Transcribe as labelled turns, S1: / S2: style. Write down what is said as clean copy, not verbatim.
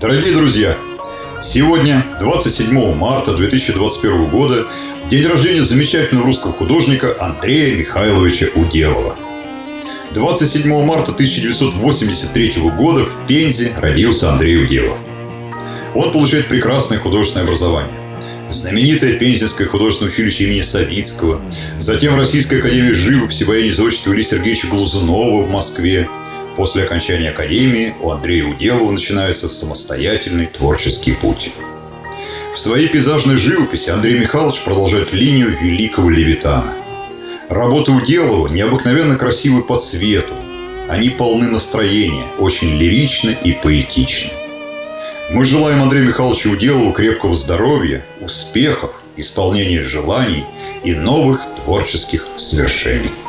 S1: Дорогие друзья, сегодня, 27 марта 2021 года, день рождения замечательного русского художника Андрея Михайловича Уделова. 27 марта 1983 года в Пензе родился Андрей Уделов. Он получает прекрасное художественное образование. Знаменитое Пензенское художественное училище имени Савицкого, затем Российская академия живописи во имя Ильи Сергеевича Глазунова в Москве. После окончания академии у Андрея Уделова начинается самостоятельный творческий путь. В своей пейзажной живописи Андрей Михайлович продолжает линию великого Левитана. Работы Уделова необыкновенно красивы по цвету. Они полны настроения, очень лиричны и поэтичны. Мы желаем Андрею Михайловичу Уделову крепкого здоровья, успехов, исполнения желаний и новых творческих свершений.